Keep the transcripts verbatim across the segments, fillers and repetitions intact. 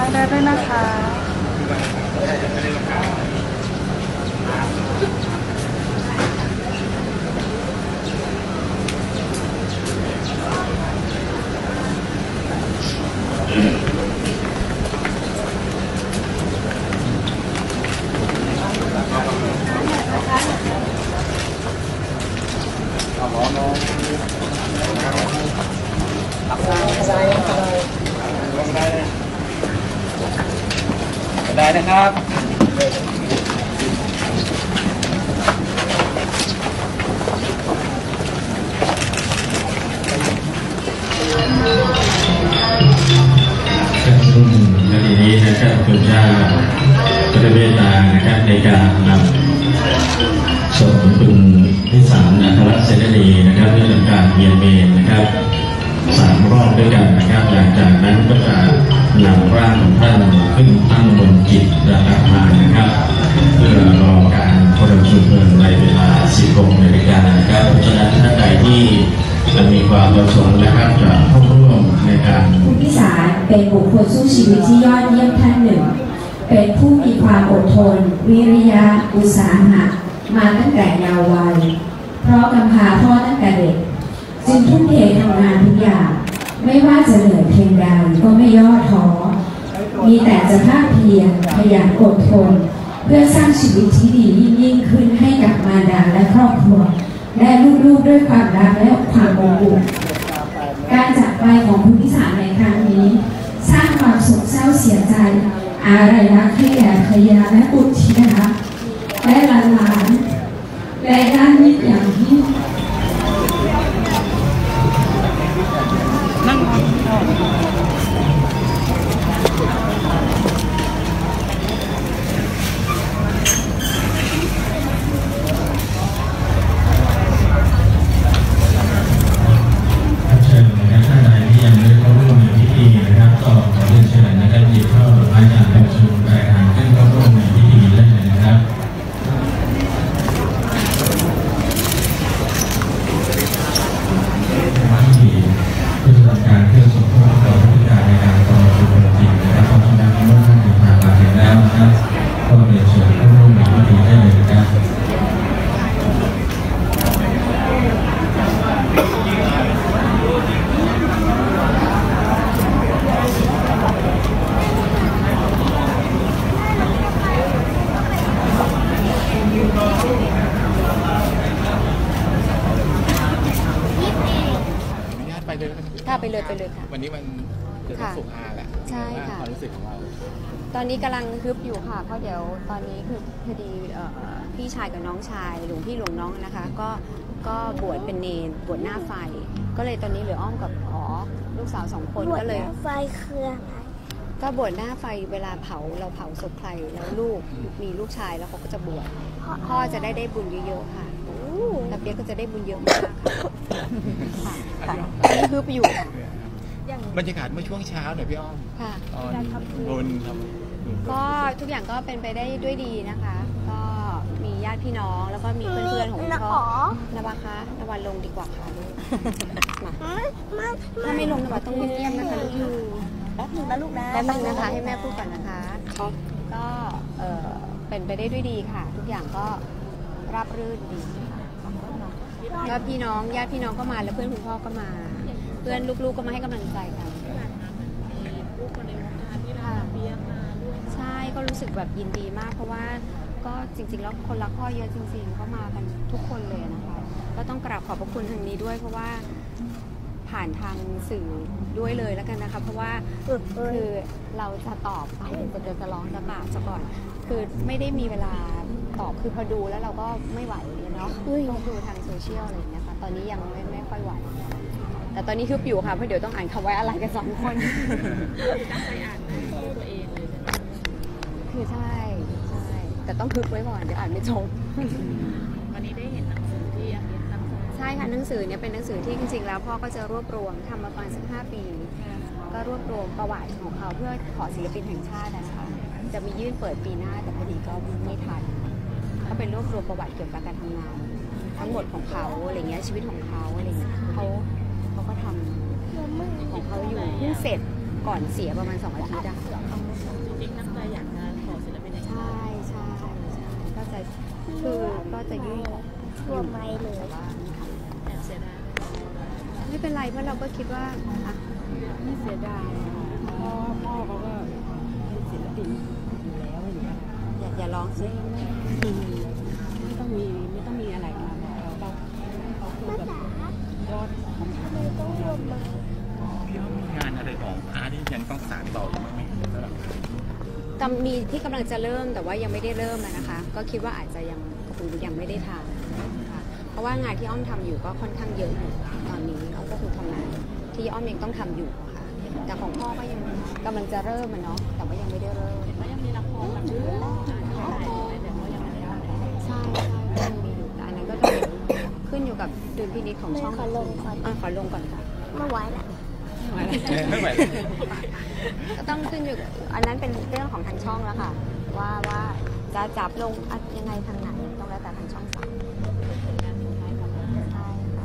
อร์ด้วยนะคะได้นะครับซึ่งคดีนี้นะครับคุณเจ้าก็ได้เมตตานะครับในการนำศพของคุณพิสารอัครเสรีนะครับเพื่อทำการเยียนเมนนะครับสามรอบด้วยกันนะครับหลังจากนั้นก็จะนำร่างของท่านขึ้นตั้งบนจิตระดับมานะครับเพื่อรอการพระราชเพลิงในเวลาสิบหกนาฬิกานะครับเพราะฉะนั้นท่านใดที่มีความประสงค์นะครับจะเข้าร่วมในการคุณพิสารเป็นบุคคลสู้ชีวิตที่ยอดเยี่ยมท่านหนึ่งเป็นผู้มีความอดทนวิริยะอุตสาหะมาตั้งแต่เยาว์วัยเพราะกำพร้าพ่อตั้งแต่เด็กจึงทุ่มเททำงานทุกอย่างไม่ว่าจะเหนื่อยเพียงใดก็ไม่ย่อท้อมีแต่จะภาคเพียรขยันอดทนเพื่อสร้างชีวิตที่ดียิ่งขึ้นให้กับมารดาและครอบครัวและลูกๆด้วยความรักและความอบอุ่นการจากไปของคุณพิสารในครั้งนี้สร้างความโศกเศร้าเสียใจอาลัยรักให้แก่ภรรยาและบุตรธิดาและหลานๆและญาติมิตรอย่างยิ่งค่ะไปเลยไปเลยค่ะวันนี้มันจะต้องสุขอาแหละใช่ค่ะความรู้สึกของเราตอนนี้กำลังฮึบอยู่ค่ะเพราะเดี๋ยวตอนนี้คือพอดีพี่ชายกับน้องชายหลวงพี่หลวงน้องนะคะก็ก็บวชเป็นเนรบวชหน้าไฟก็เลยตอนนี้เหลืออ้อมกับอ๋อลูกสาวสองคนก็เลยไฟคืออะไรก็บวชหน้าไฟเวลาเผาเราเผาศพใครแล้วลูกมีลูกชายแล้วเขาก็จะบวชพ่อจะได้ได้บุญเยอะๆค่ะแต่เปียกก็จะได้บุญเยอะมากค่ะค่ะนี่ฮึบอยู่บรรยากาศเมื่อช่วงเช้าหน่อยพี่อ้อมค่ะตอนบุญก็ทุกอย่างก็เป็นไปได้ด้วยดีนะคะก็มีญาติพี่น้องแล้วก็มีเพื่อนๆของพ่อนวะคะนวันลงดีกว่าค่ะลูกถ้าไม่ลงนวะต้องเงียบๆนะคะลูกแป๊บนึงนะลูกนะแป๊บนึงนะคะให้แม่พูดก่อนนะคะก็เป็นไปได้ด้วยดีค่ะทุกอย่างก็ราบรื่นดีก็พี่น้องญาติพี่น้องก็มาแล้วเพื่อนคุณพ่อก็มาเพื่อนลูกๆก็มาให้กำลังใจกันใช่ก็รู้สึกแบบยินดีมากเพราะว่าก็จริงๆแล้วคนรักพ่อเยอะจริงๆเขามากันทุกคนเลยนะคะก็ต้องกราบขอบพระคุณทางนี้ด้วยเพราะว่าผ่านทางสื่อด้วยเลยแล้วกันนะคะเพราะว่าคือเราจะตอบไปจะเดินจะร้องจะบาดจะก่อนคือไม่ได้มีเวลาตอบคือพอดูแล้วเราก็ไม่ไหวเลยเนาะต้องดูทางโซเชียลอะไรอย่างเงี้ยค่ะตอนนี้ยังไม่ไม่ค่อยไหวแต่ตอนนี้คืออยู่ค่ะเพราะเดี๋ยวต้องอ่านคำไว้อะไรกันสองคนตั้งใจอ่านตัวเองเลยคือใช่ใช่แต่ต้องคึกไว้ก่อนเดี๋ยวอ่านไม่จบวันนี้ได้เห็นหนังสือที่อาเปียกตั้งใจใช่ค่ะหนังสือเนี่ยเป็นหนังสือที่จริงๆแล้วพ่อก็จะรวบรวมทำมาประมาณสักห้าปีก็รวบรวมประวัติของเขาเพื่อขอศิลปินแห่งชาตินะคะจะมียื่นเปิดปีหน้าแต่พอดีก็ไม่ทันก็เป็นรวบรวมประวัติเกี่ยวกับการทำงานทั้งหมดของเขาอะไรเงี้ยชีวิตของเขาอะไรเงี้ยเขาเขาก็ทำของเขาอยู่เพิ่งเสร็จก่อนเสียประมาณสองอาทิตย์อะจริงๆตั้งใจอยากจะขอศิลปินในใช่ใช่ใช่ก็จะคือก็จะยุ่งรวมไม่เลยแต่ว่าแอบเสียดายไม่เป็นไรเพราะเราก็คิดว่าอ่ะไม่เสียดายพ่อพ่อเขาก็เป็นศิลปินอยู่แล้วอยู่แล้วอย่าอย่าร้องสิไม่ต้องมีไม่ต้องมีอะไรมาบอกเราเราเขาคือแบบยอดของทำไมต้องรวมมาพี่อ้อมมีงานอะไรของอาร์ตที่ยังต้องสานต่ออยู่ไหมสำหรับกำมีที่กำลังจะเริ่มแต่ว่ายังไม่ได้เริ่มอะนะคะ ก็คิดว่าอาจจะยังคงยังไม่ได้ทำค่ะเพราะว่างานที่อ้อมทำอยู่ก็ค่อนข้างเยอะอยู่ตอนนี้อ้อมก็คือทำงานที่อ้อมยังต้องทำอยู่ค่ะแต่ของพ่อก็ยังกำลังจะเริ่มมันเนาะแต่ว่ายังไม่ได้เริ่มก็ยังมีละครแบบชื่ออ่านถ่ายไปแต่ก็ยังไม่ได้ใช่ใช่ก็ยังมีอยู่แต่อันนั้นก็ต้องขึ้นอยู่กับดุลพินิจของช่องขอลงก่อนอ่ะขอลงก่อนค่ะไม่ไหวละไม่ไหวก็ต้องขึ้นอยู่อันนั้นเป็นเรื่องของทางช่องแล้วค่ะ ว่าว่าจะจับลงอะยังไงทางไหนต้องแล้วแต่ทางช่องสั่งใช่ค่ะ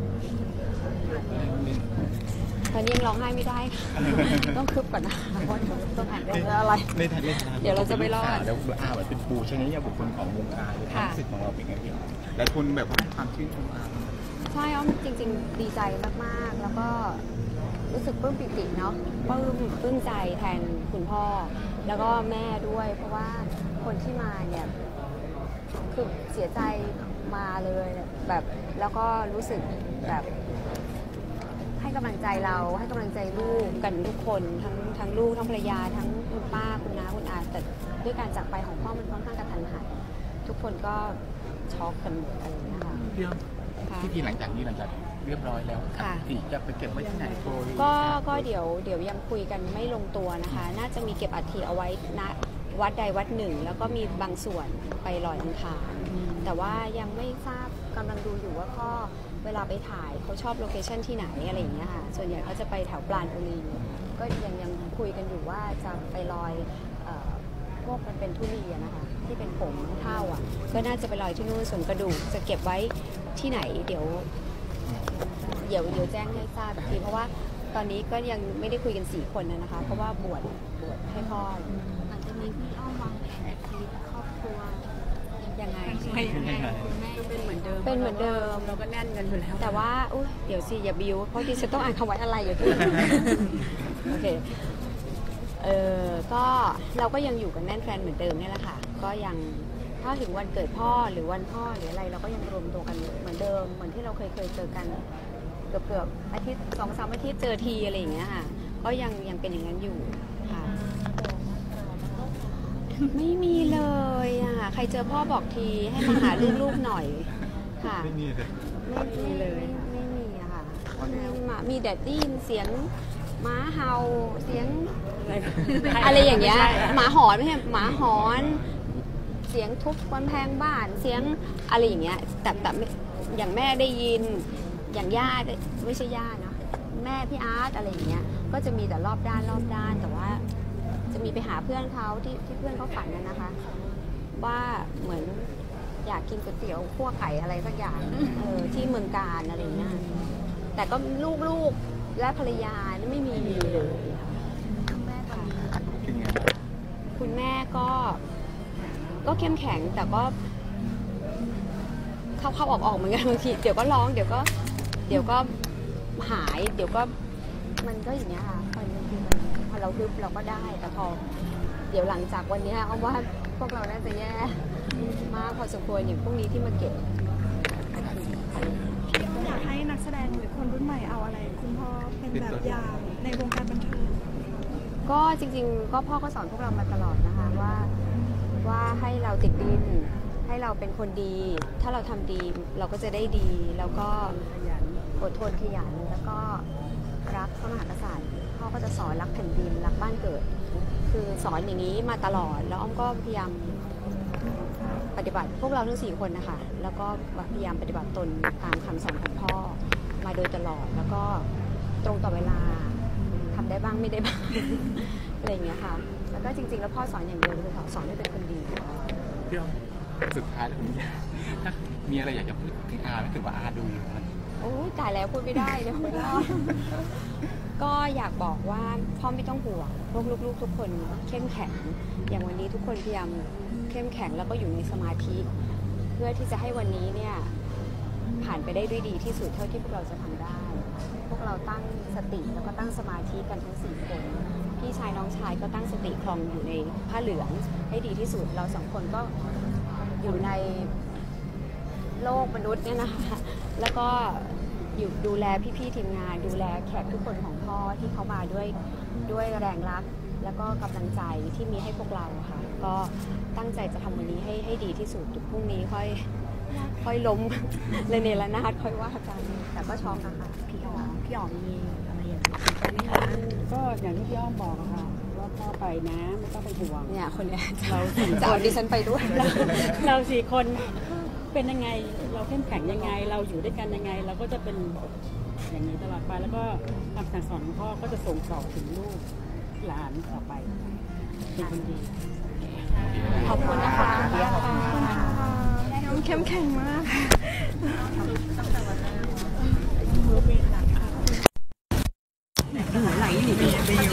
ตอนนี้ยังร้องไห้ไม่ได้ค่ะ ต้องคึบก่อนนะเพราะต้องอ่านเรื่องอะไรในฐานะเดี๋ยวเราจะไม่รอดแล้วอาแบบเป็นปูชนิดยาบุคคลของวงการเลยความรู้สึกของเราเป็นไงพี่อ้อมและคุณแบบว่าให้ความชื่นชมอาร์ใช่อ้อมจริง ๆ ดีใจมากๆ แล้วก็รู้สึกปลื้มปิติเนาะปลื้มปลื้มใจแทนคุณพ่อ แล้วก็แม่ด้วย เพราะว่าคนที่มาเนี่ยคือเสียใจมาเลยแบบแล้วก็รู้สึกแบบให้กำลังใจเราให้กำลังใจลูกกันทุกคนทั้งทั้งลูกทั้งภรรยาทั้งคุณป้าคุณน้าคุณอาแต่ด้วยการจากไปของพ่อมันค่อนข้างกระทันหันทุกคนก็ช็อกกันหมดอะไรอย่างเงี้ยค่ะพี่อ้อมค่ะพิธีหลังจากนี้หลังจากเรียบร้อยแล้วค่ะอีกจะไปเก็บไว้ที่ไหนโปรยก็ก็เดี๋ยวเดี๋ยวยังคุยกันไม่ลงตัวนะคะ น่าจะมีเก็บอัฐิเอาไว้ณวัดใดวัดหนึ่ง แล้วก็มีบางส่วนไปลอยอังคารแต่ว่ายังไม่ทราบกำลังดูอยู่ว่าพ่อเวลาไปถ่ายเขาชอบโลเคชั่นที่ไหนอะไรอย่างเงี้ยค่ะส่วนใหญ่เขาจะไปแถวปราณบุรีก็ยังยังคุยกันอยู่ว่าจะไปลอยเอ่อพวกมันเป็นทุเรียนนะคะที่เป็นผงเท่าอ่ะก็น่าจะไปลอยที่นู่นส่วนกระดูกจะเก็บไว้ที่ไหนเดี๋ยว เดี๋ยวเดี๋ยวแจ้งให้ทราบอีกทีเพราะว่าตอนนี้ก็ยังไม่ได้คุยกันสี่คนนะคะ เพราะว่าบวชบวชให้พ่อหลังจากนี้พี่อ้อมวางแผนชีวิตครอบครัวยังไงยังไงคุณแม่ก็เป็นเหมือนเดิมเป็นเหมือนเดิมเราก็แน่นกันอยู่แล้วแต่ว่าอุ้ยเดี๋ยวสิอย่าบิวเพราะดิฉันต้องอ่านคำไว้อะไรอยู่ที่โอเคเออก็เราก็ยังอยู่กันแน่นแฟนเหมือนเดิมนี่แหละค่ะก็ยังถ้าถึงวันเกิดพ่อหรือวันพ่อหรืออะไรเราก็ยังรวมตัวกันเหมือนเดิมเหมือนที่เราเคยเคยเจอกันเกือบเกือบๆอาทิตย์สองสามอาทิตย์เจอทีอะไรอย่างเงี้ยค่ะก็ยังยังเป็นอย่างนั้นอยู่ค่ะ ไม่มีเลยอ่ะใครเจอพ่อบอกทีให้มาหาลูกๆหน่อยค่ะไม่มีเลยไม่มีเลยไม่มีอะค่ะไม่มามีแต่ได้ยินเสียงหมาเห่าเสียงอะไรอย่างเงี้ยหมาหอนไม่ใช่หมาหอน เสียงทุบกำแพงบ้านเสียงอะไรอย่างเงี้ยแต่แต่ไม่อย่างแม่ได้ยินอย่างย่าไม่ใช่ย่าเนาะแม่พี่อาร์ตอะไรอย่างเงี้ยก็จะมีแต่รอบด้านรอบด้านแต่ว่าจะมีไปหาเพื่อนเขาที่ที่เพื่อนเขาฝันนะนะคะ ว่าเหมือนอยากกินก๋วยเตี๋ยวคั่วไก่อะไรสักอย่างเออที่เมืองการอะไรเงี้ยแต่ก็ลูกๆและภรรยานี่ไม่มีเลยค่ะเป็นไงคุณแม่ก็ก็เข้มแข็งแต่ก็เข้าเข้าออกออกเหมือนกันบางทีเดี๋ยวก็ร้องเดี๋ยวก็เดี๋ยวก็หายเดี๋ยวก็มันก็อย่างเงี้ยค่ะบางทีมันพอเราฮึบเราก็ได้แต่พอเดี๋ยวหลังจากวันนี้เอาว่าพวกเราน่าจะแย่มากพอสมควรอย่างพวกนี้ที่มาเก็บอยากให้นักแสดงหรือคนรุ่นใหม่เอาอะไรคุณพ่อเป็นแบบอย่างในวงการบันเทิงก็จริงๆก็พ่อก็สอนพวกเรามาตลอดนะคะว่าว่าให้เราติดดินให้เราเป็นคนดี ถ้าเราทำดีเราก็จะได้ดีแล้วก็อดทนขยันแล้วก็รักพระมหากษัตริย์พ่อก็จะสอนรักแผ่นดินรักบ้านเกิด คือสอนอย่างนี้มาตลอดแล้วอ้อมก็พยายามปฏิบัติพวกเราทั้งสี่คนนะคะแล้วก็พยายามปฏิบัติตนตามคำสอนของพ่อมาโดยตลอดแล้วก็ตรงต่อเวลาทำได้บ้างไม่ได้บ้าง อะไรอย่างเงี้ยค่ะแล้วก็จริงๆแล้วพ่อสอนอย่างเดียวคือสอนให้เป็นคนดีพี่อ้อมสุดท้ายแล้วผมอยากถ้ามีอะไรอยากจะพูดถึงอาร์ไม่ถึงว่าอาร์ดูอยู่มันโอ้ยตายแล้วพูดไม่ได้เดี๋ยวไม่รอดก็อยากบอกว่าพ่อไม่ต้องห่วงพวกลูกๆทุกคนเข้มแข็งอย่างวันนี้ทุกคนพยายามเข้มแข็งแล้วก็อยู่ในสมาธิเพื่อที่จะให้วันนี้เนี่ยผ่านไปได้ด้วยดีที่สุดเท่าที่พวกเราจะทำได้ พวกเราตั้งสติแล้วก็ตั้งสมาธิกันทั้งสี่คนพี่ชายน้องชายก็ตั้งสติคลองอยู่ในผ้าเหลืองให้ดีที่สุดเราสองคนก็อยู่ในโลกมนุษย์เนี่ยนะคะแล้วก็อยู่ดูแลพี่ๆทีมงานดูแลแขกทุกคนของพ่อที่เขามาด้วยด้วยแรงรักแล้วก็กำลังใจที่มีให้พวกเราค่ะก็ตั้งใจจะทำวันนี้ให้ให้ดีที่สุดพรุ่งนี้ค่อยค่อยล้มเลยเนรนาถค่อยว่ากันแต่ก็ช็อกนะคะพี่อ๋อมพี่อ๋อมมีอะไรอย่างนี้ไหมคะก็อย่างที่พี่อ้อมบอกอะค่ะว่าพ่อไปนะไม่ต้องเป็นห่วงเนี่ยคนเนี้ยเราสี่จะคเอานดิฉันไปด้วยเราสี่คนเป็นยังไงเราเข้มแข็งยังไงเราอยู่ด้วยกันยังไงเราก็จะเป็นอย่างนี้ตลอดไปแล้วก็คำสั่งสอนของพ่อก็จะส่งต่อถึงลูกหลานต่อไปเป็นคนดีขอบคุณนะคะน้องเข้มแข็งมากตั้งแต่วันแรก